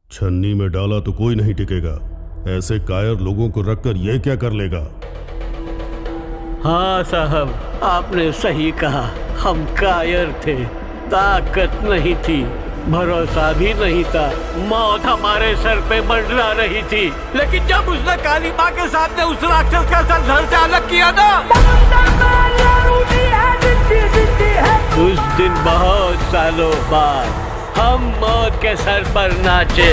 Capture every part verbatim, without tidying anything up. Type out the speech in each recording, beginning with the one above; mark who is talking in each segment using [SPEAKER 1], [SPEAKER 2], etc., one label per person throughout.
[SPEAKER 1] छन्नी में डाला तो कोई नहीं टिकेगा। ऐसे कायर लोगों को रखकर ये क्या कर लेगा?
[SPEAKER 2] हाँ साहब, आपने सही कहा। हम कायर थे, ताकत नहीं थी, भरोसा भी नहीं था। मौत हमारे सर पे मंडरा रही थी, लेकिन जब उसने काली माँ के सामने उस राक्षस का सर धड़ से अलग किया ना, उस दिन बहुत सालों बाद हम मौत के सर पर नाचे।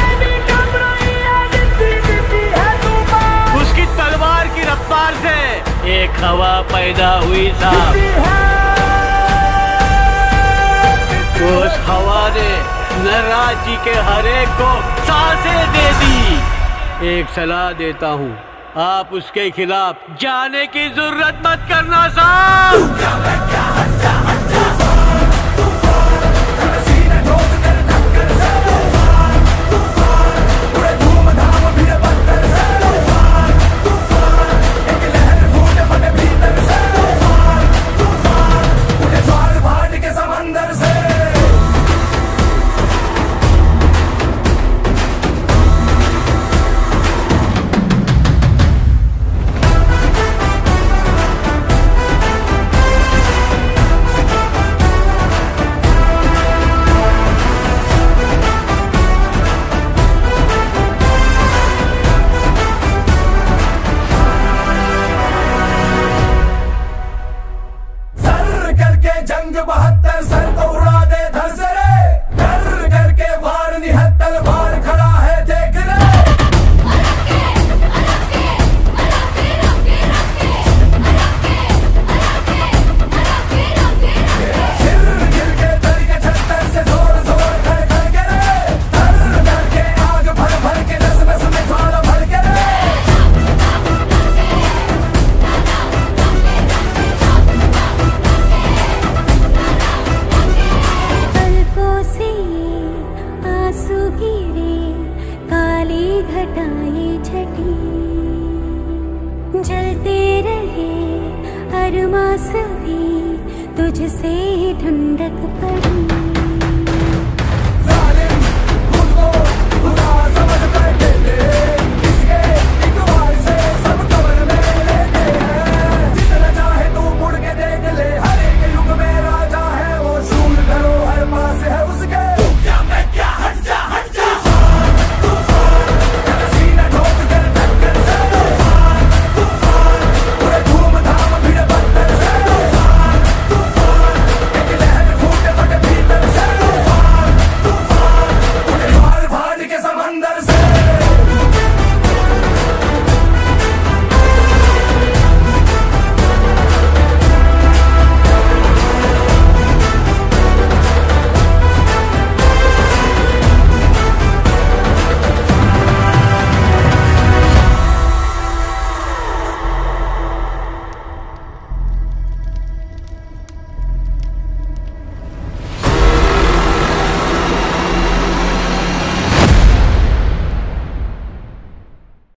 [SPEAKER 2] उसकी तलवार की रफ्तार से एक हवा पैदा हुई साहब। उस हवा ने नटराज जी के हर एक को सांसें दे दी। एक सलाह देता हूँ, आप उसके खिलाफ जाने की जरूरत मत करना साहब।
[SPEAKER 3] जंग बहत्तर सर को उड़ा दे धर से रे, डर करके वार निहत्तर बार खड़ा है देख रे। सिर गिर के दर के छत्तर से जोर जोर खड़ खड़ के रे, डर डर के आग भर भर के नस नस में ज्वाला भर के रे।
[SPEAKER 4] घटाए छटी जलते रहे हर मास भी तुझसे ठंडक पड़ी।